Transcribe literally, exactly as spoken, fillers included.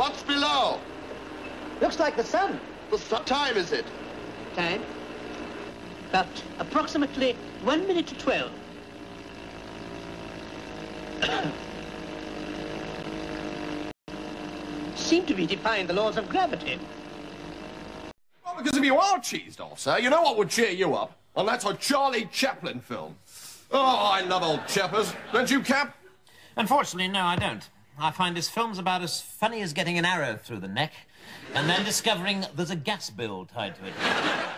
What's below? Looks like the sun. What time is it? Time? About approximately one minute to twelve. Seem to be defying the laws of gravity. Well, because if you are cheesed off, sir, you know what would cheer you up? And that's a Charlie Chaplin film. Oh, I love old chappers. Don't you, Cap? Unfortunately, no, I don't. I find this film's about as funny as getting an arrow through the neck and then discovering there's a gas bill tied to it.